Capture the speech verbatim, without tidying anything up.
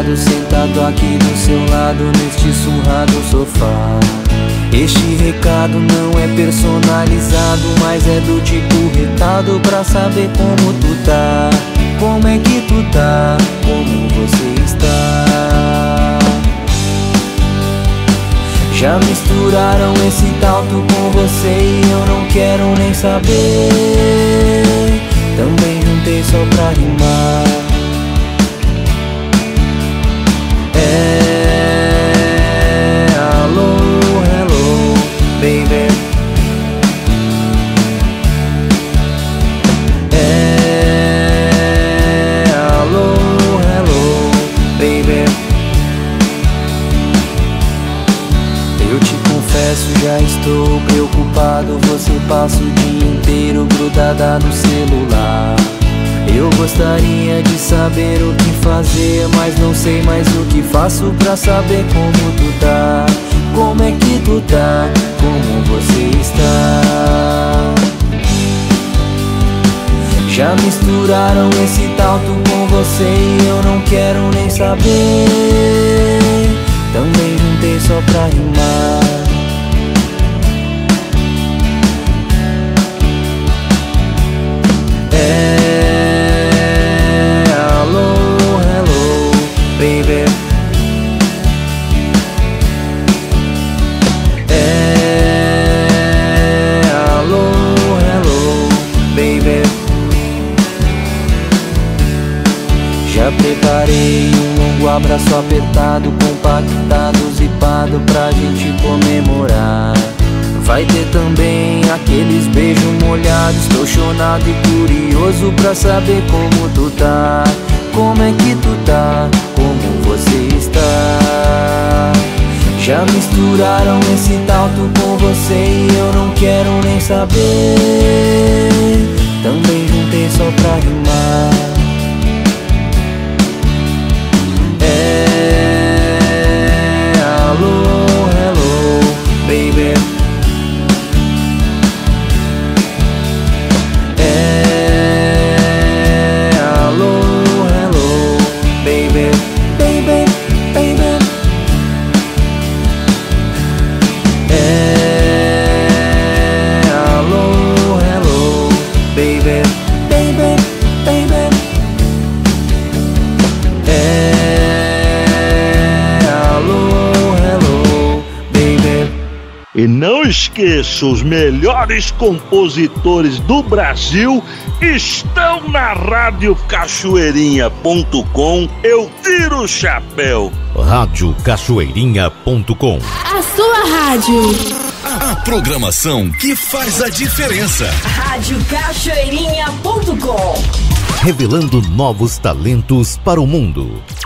cansado, sentado aqui do seu lado neste surrado sofá. Este recado não é personalizado, mas é do tipo retado pra saber como tu tá. Como é que tu tá? Como você está? Já misturaram esse talto com você e eu não quero nem saber. Também juntei só pra rimar. É, alô, hello, baby. É, alô, hello, baby. Eu te confesso, já estou preocupado. Você passa o dia inteiro grudada no celular. Eu gostaria de saber o que fazer, mas não sei mais o que faço pra saber como tu tá. Como é que tu tá? Como você está? Já misturaram esse talto com você e eu não quero nem saber. Também juntei só pra rimar. É, alô, hello, baby. É, alô, hello, baby. Já preparei um longo abraço apertado, compactado, zipado pra gente comemorar. Vai ter também aqueles beijos molhados. Tô chonado e curioso pra saber como tu tá. Como é que tu tá? Como você está? Já misturaram esse talto com você e eu não quero nem saber. Também juntei só pra rimar. É, alô, hello, baby. E não esqueça, os melhores compositores do Brasil estão na rádio cachoeirinha ponto com. Eu tiro o chapéu. rádio cachoeirinha ponto com. A sua rádio. A programação que faz a diferença. rádio cachoeirinha ponto com. Revelando novos talentos para o mundo.